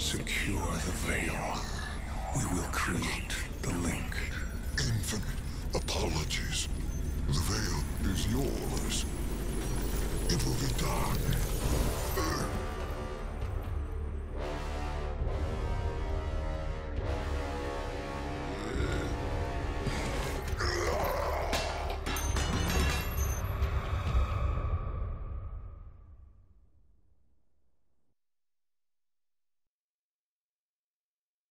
Secure the veil. We will create the link. Infinite apologies. The veil is yours. It will be done.